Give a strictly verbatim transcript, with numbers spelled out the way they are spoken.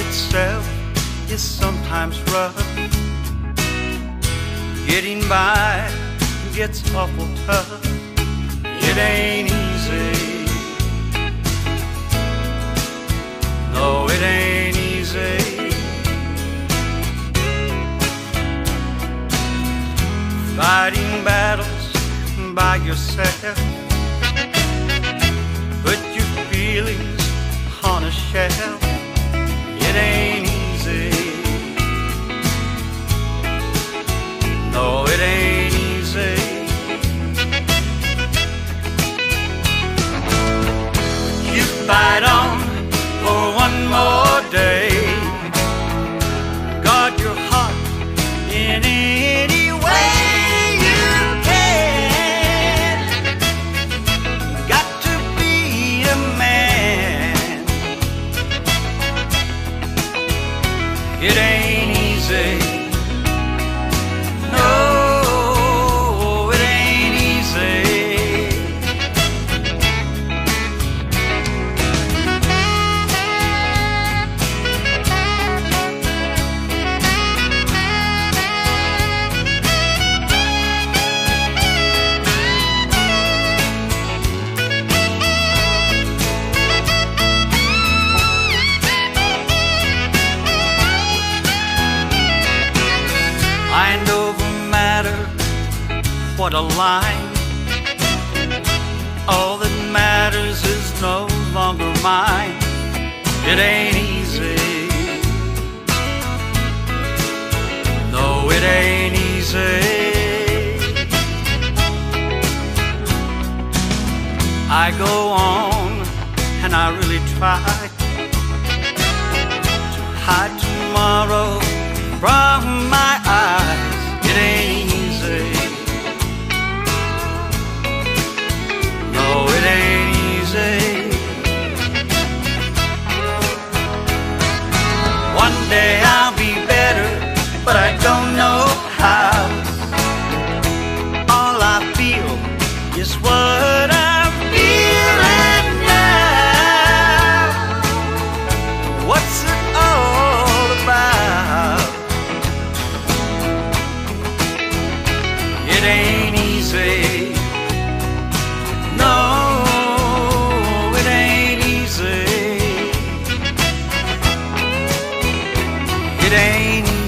itself is sometimes rough. Getting by gets awful tough. It ain't easy. No, it ain't easy. Fighting battles by yourself. Put your feelings on a shelf. It ain't easy. No, it ain't easy. You fight on for one more day. Guard your heart in any way you can. Got to be a man. It ain't easy. Mind over matter, what a line. All that matters is no longer mine. It ain't easy. No, it ain't easy. I go on and I really try to hide tomorrow from my eyes. It ain't easy. No, it ain't easy. One day I'll be better, but I don't know how. All I feel is what I'm feeling now. What's it all about? It ain't easy. No, it ain't easy. It ain't easy.